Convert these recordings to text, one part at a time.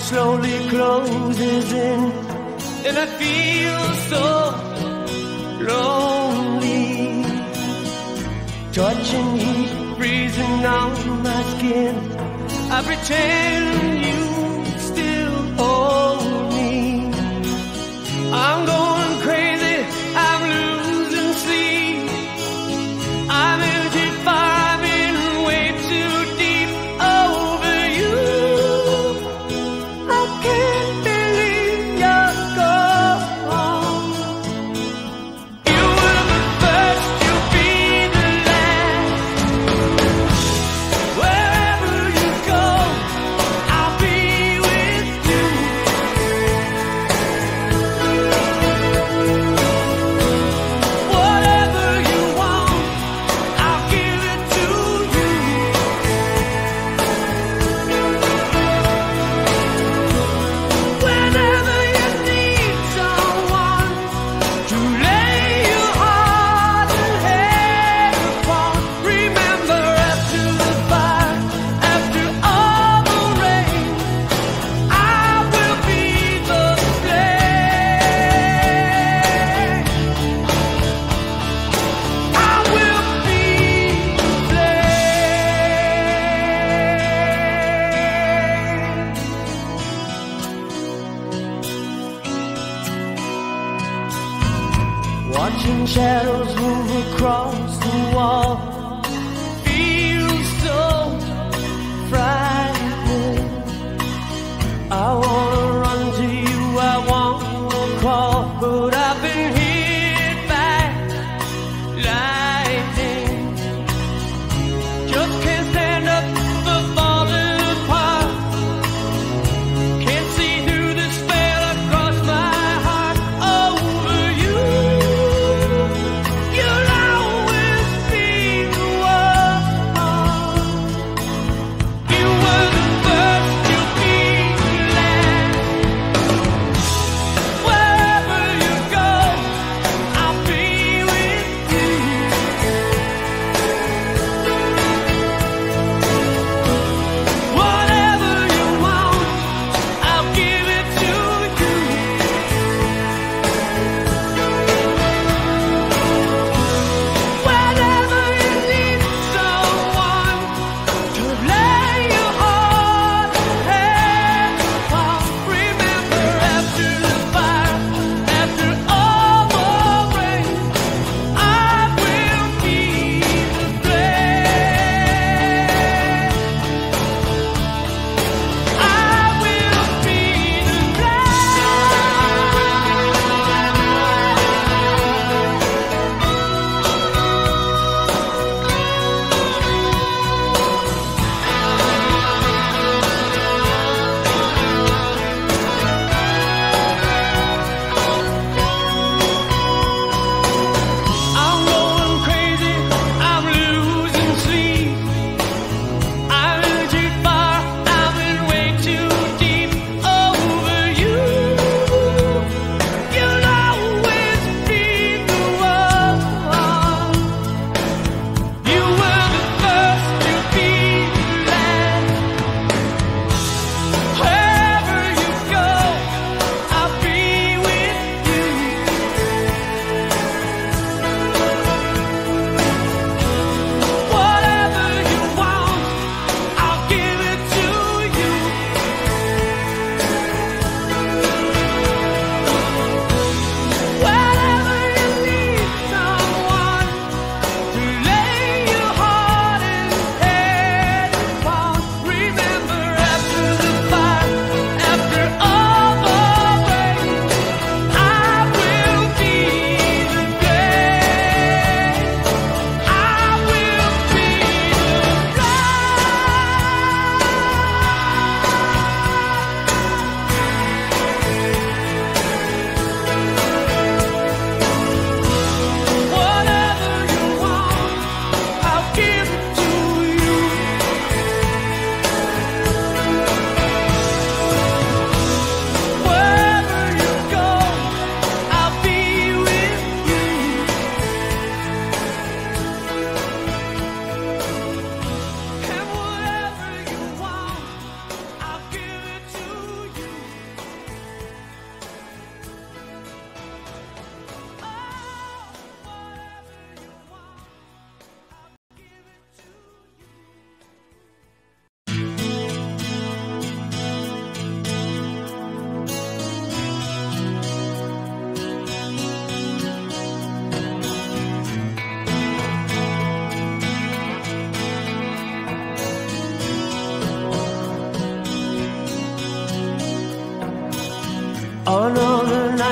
slowly closes in, and I feel so lonely. Touching heat, freezing on my skin. I pretend you still hold me. I'm going crazy, I'm losing sleep. I'm in too far, I've been way too deep over you. I can't believe you're gone. You were the first, you'll be the last. Wherever you go, I'll be with you. Whatever you want, I'll give it to you. Whenever you need someone to lay your heart and head upon, remember after the fire, after all the rain, I will be the flame. I will be the flame. Watching shadows move across the wall feels so frightening. I wanna run to you, I wanna crawl, but I've been hit by lightning. Just can't stand up for falling apart. Can't see through the spell across my heart over you. You'll always be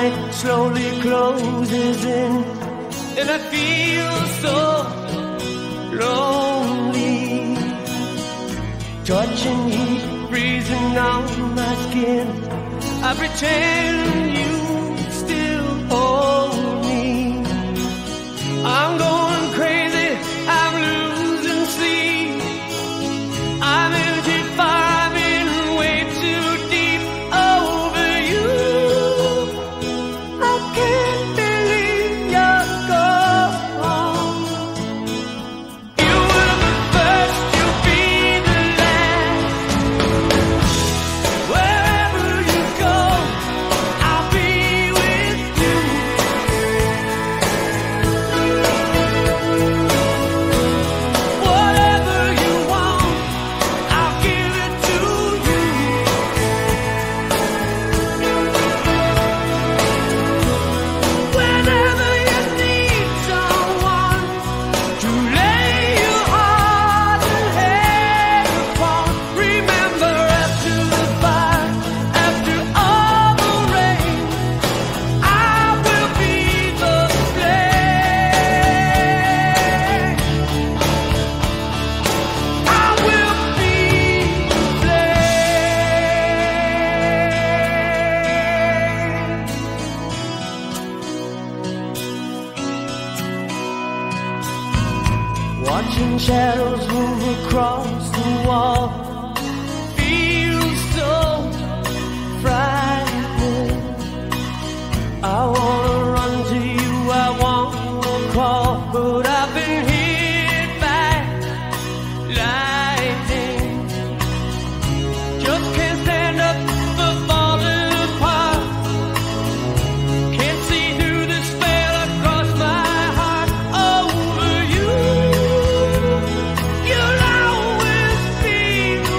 night slowly closes in, and I feel so lonely. Touching heat, freezing on my skin, I pretend you still hold me. I'm going crazy, I'm losing sleep. I'm in too far, I'm in way too deep over you. I can't believe you're gone. You were the first, you'll be the last. Wherever you go, I'll be with you. Whatever you want, I'll give it to you. Whenever you need someone to lay your heart and head upon, remember after the fire, after all the rain, I will be the flame. I will be the flame. Watching shadows move across the wall feels so frightening. I wanna run to you, I wanna crawl, but I've been hit by lightning. Just can't stand up for falling apart. Can't see through the spell across my heart over you. You'll always be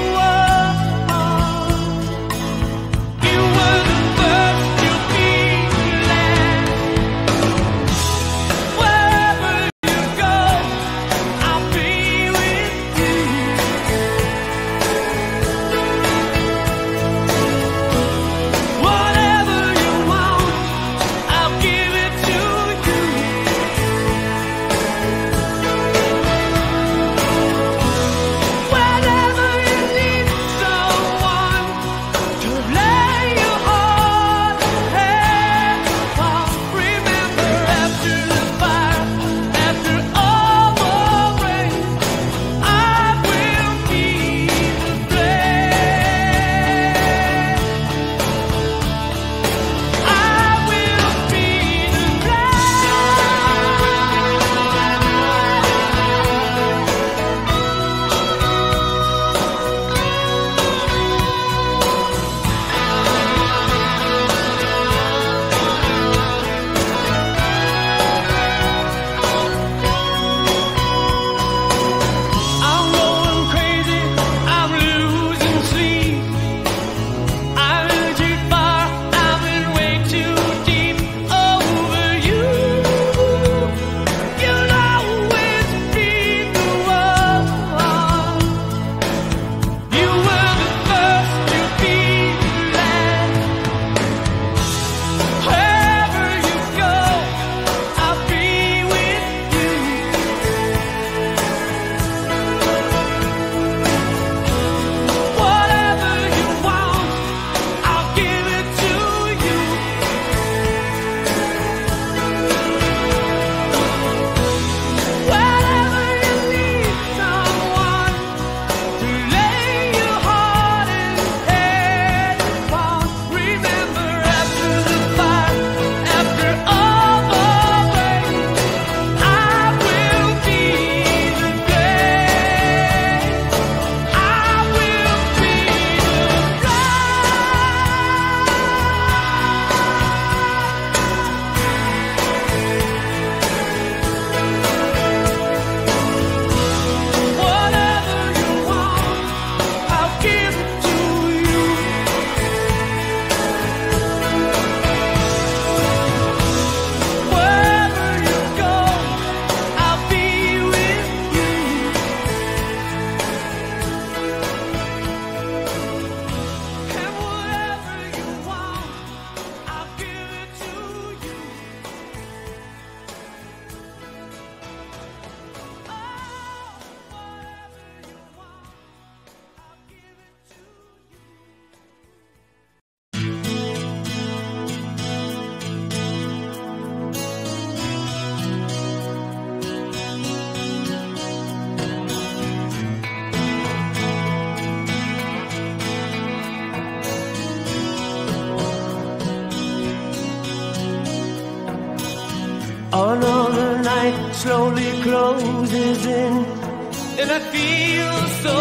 slowly closes in, and I feel so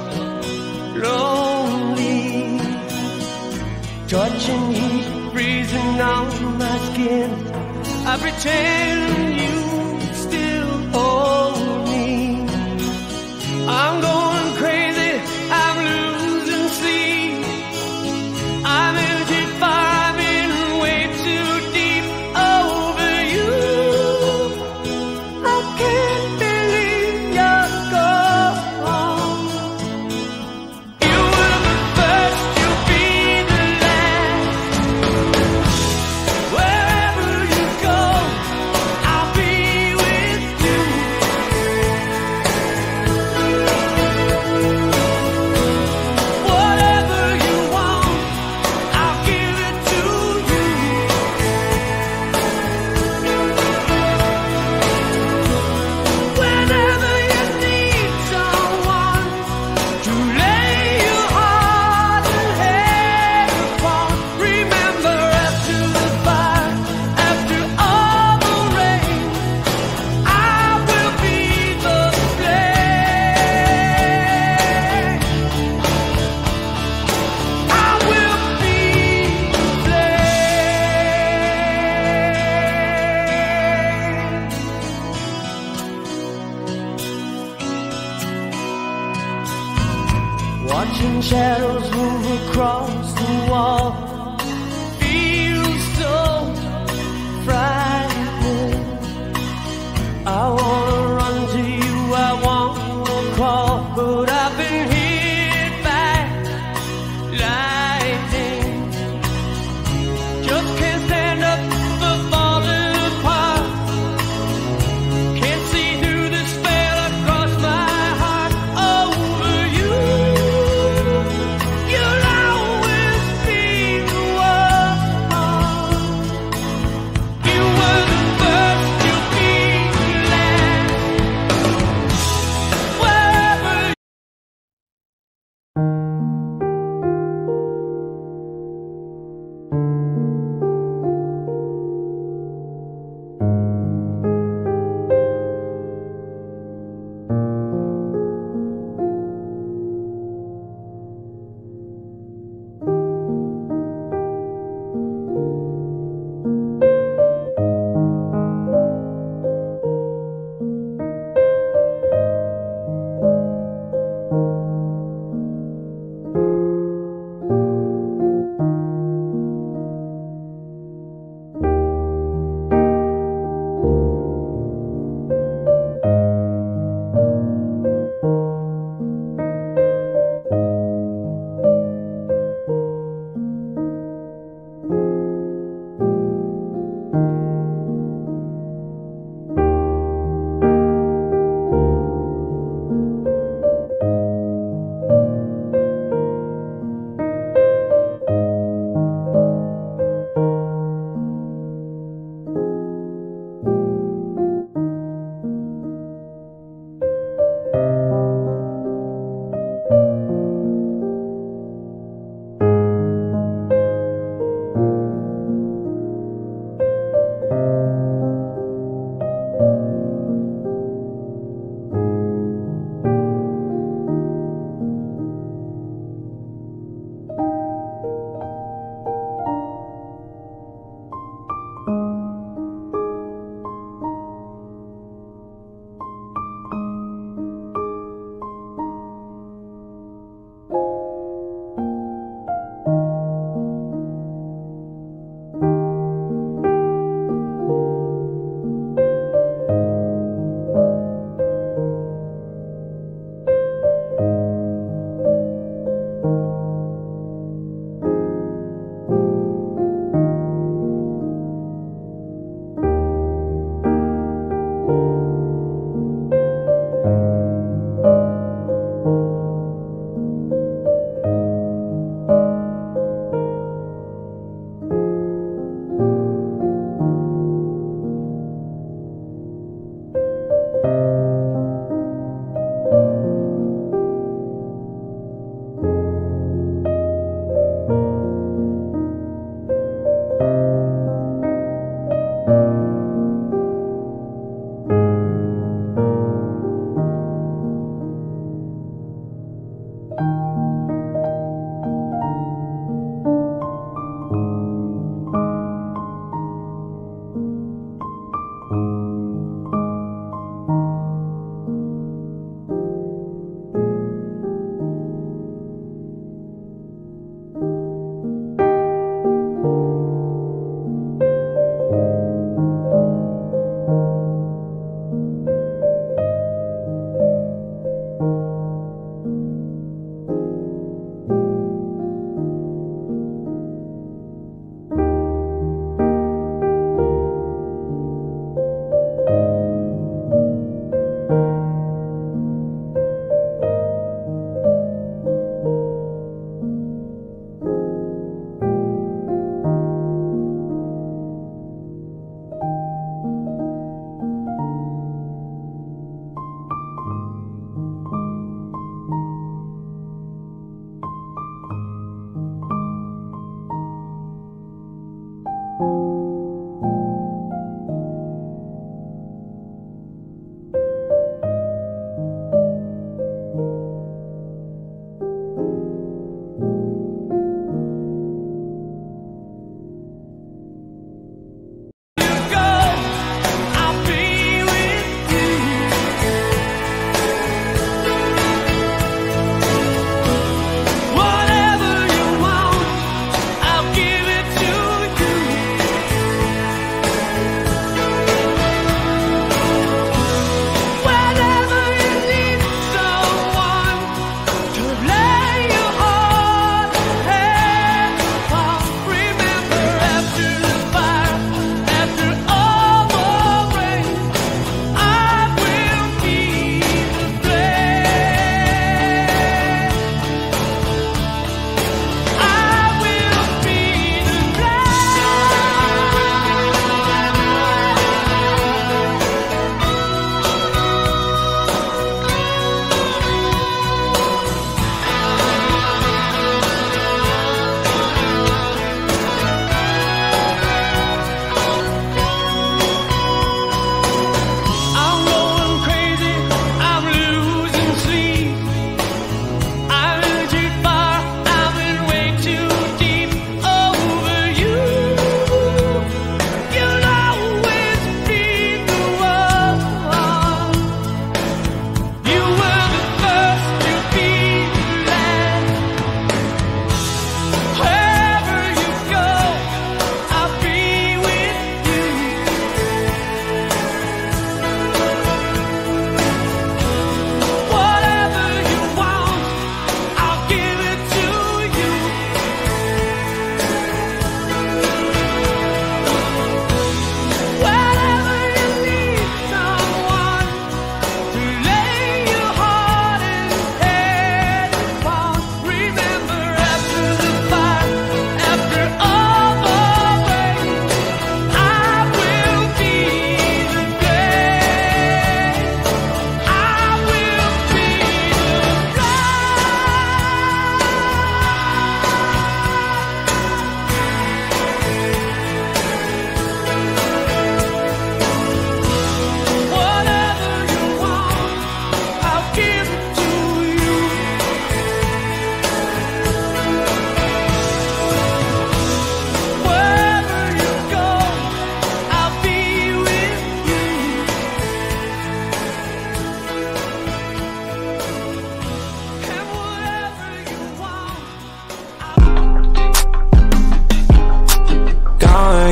lonely. Touching heat, freezing on my skin, I pretend you still hold me. I'm going crazy, I'm losing sleep. I'm in too far, I'm in way too deep over you. I can't believe you're gone. You were the first, you'll be the last. Wherever you go, I'll be with you. Whatever you want, I'll give it to you. Whenever you need someone to lay your heart and head upon, remember after the fire, after all the rain, I will be the flame. I will be the flame. Watching shadows move across the wall feels so frightening. I wanna run to you, I wanna crawl, but I've been hit by lightning. Just can't stand up for falling apart. Can't see through the spell across my heart over you. You'll always be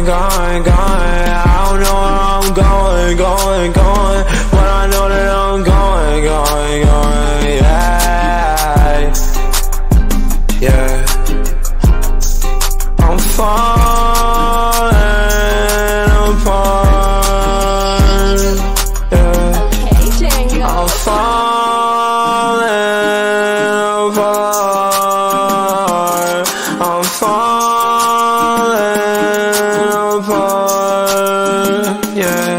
going. I don't know where I'm going, but I know that I'm going, yeah. I'm falling apart, yeah. I'm falling apart. I'm falling apart, yeah.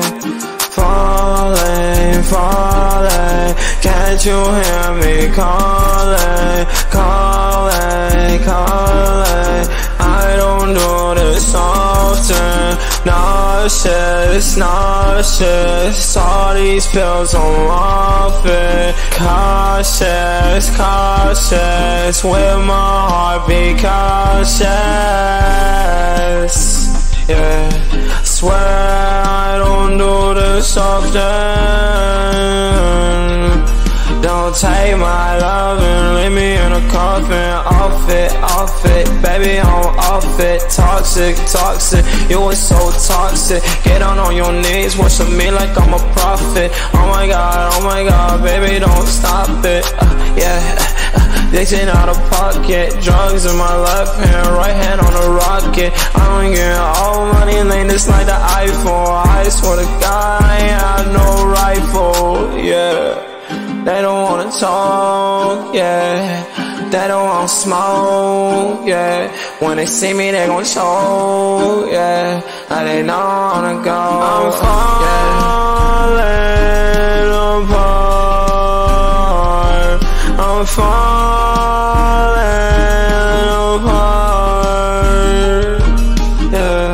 Falling. Can't you hear me calling? I don't do this often. Nauseous. All these pills I'm off it. Cautious. With my heartbeat cautious. Yeah, swear I don't do this often. Don't take my love and leave me in a coffin. Off it, baby, I'm off it. Toxic, you are so toxic. Get on your knees, worship me like I'm a prophet. Oh my god, baby, don't stop it. Yeah. Dixon out of pocket, drugs in my left hand, right hand on a rocket. I don't get all money, lane this like the iPhone. I swear to God, I ain't have no rifle, yeah. They don't wanna talk, yeah. They don't wanna smoke, yeah. When they see me, they gon' choke, yeah. And they know I wanna go. I'm falling apart. I'm falling apart, yeah.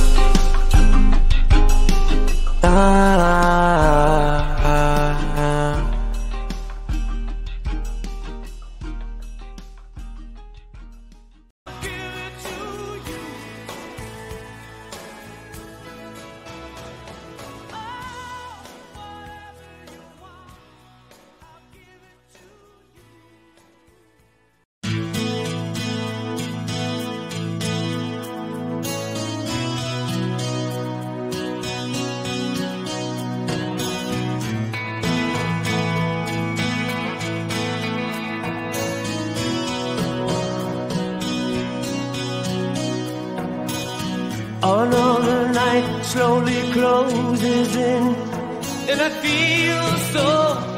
Another night slowly closes in, and I feel so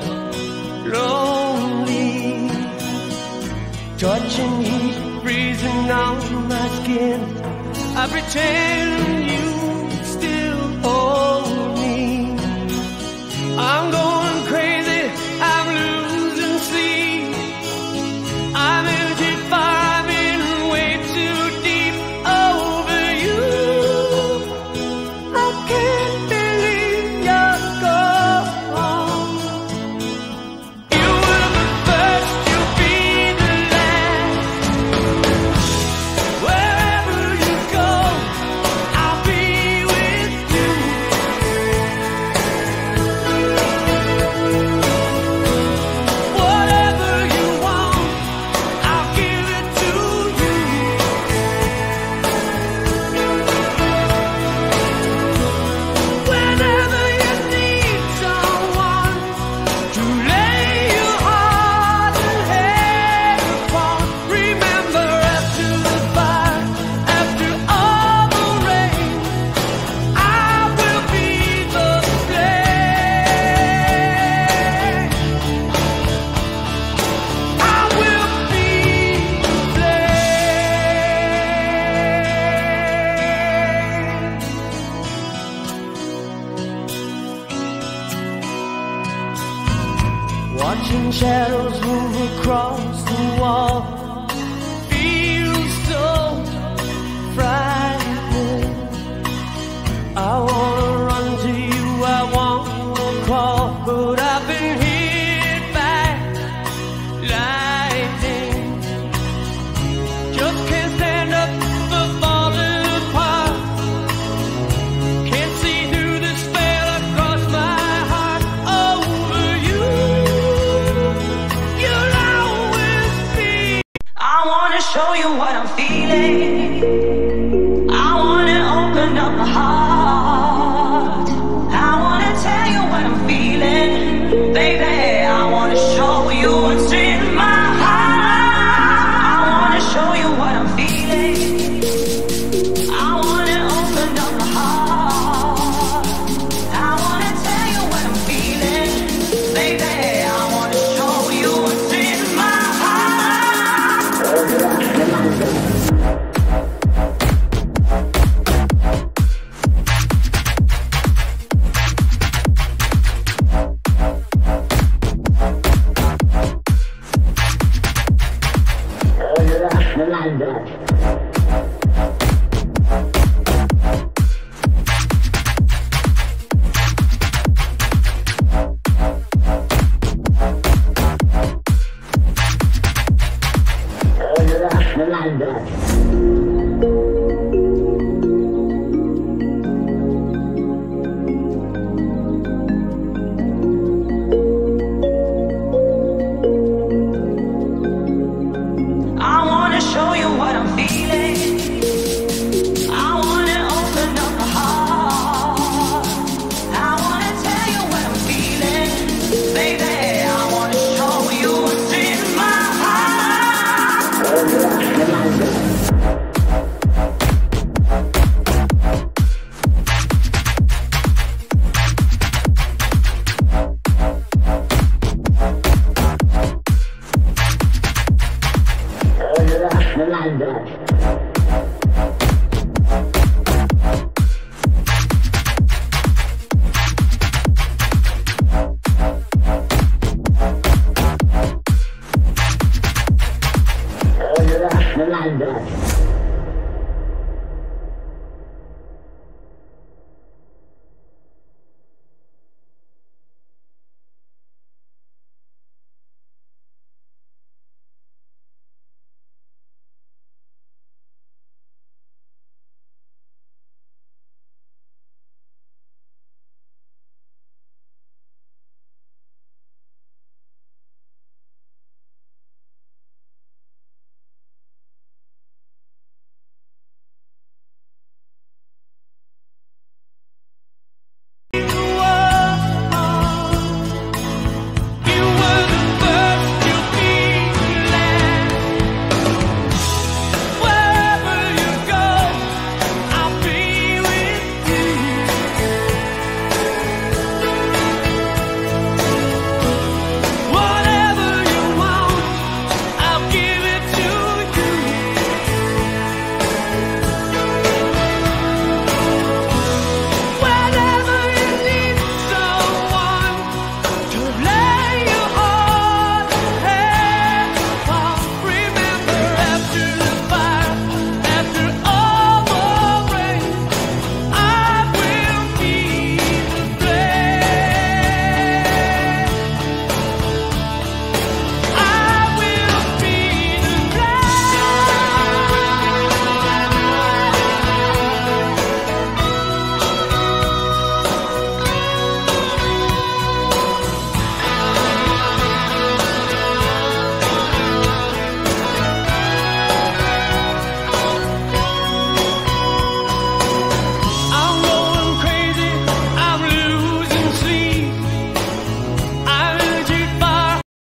lonely. Touching heat, freezing on my skin. I pretend you still hold me. I'm going crazy, I'm losing sleep. I'm in too far, I've been way too deep over you. I can't believe you're gone. You were the first, you'll be the last. Wherever you go, I'll be with you. Whatever you want, I'll give it to you. Whenever you need someone to lay your heart and head upon, remember after the fire, after all the rain, I will be the flame. I will be the flame. Watching shadows move across the wall feels so frightening. I wanna run to you, I wanna crawl, but I've been hit by lightning. Just can't stand up for falling apart. Can't see through the spell across my heart over you. You'll always be Like that.